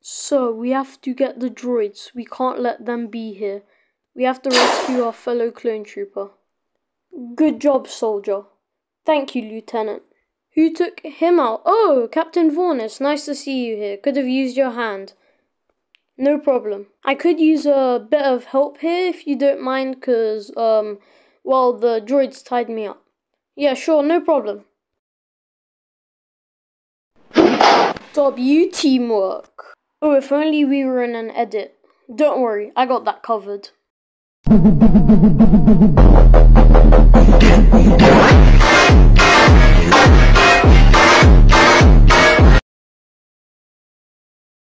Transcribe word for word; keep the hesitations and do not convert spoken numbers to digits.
So, we have to get the droids. We can't let them be here. We have to rescue our fellow clone trooper. Good job, soldier. Thank you, Lieutenant. Who took him out? Oh, Captain Vaughn, it's nice to see you here. Could have used your hand. No problem. I could use a bit of help here if you don't mind, because, um, well, the droids tied me up. Yeah, sure, no problem. W teamwork. Oh, if only we were in an edit. Don't worry, I got that covered.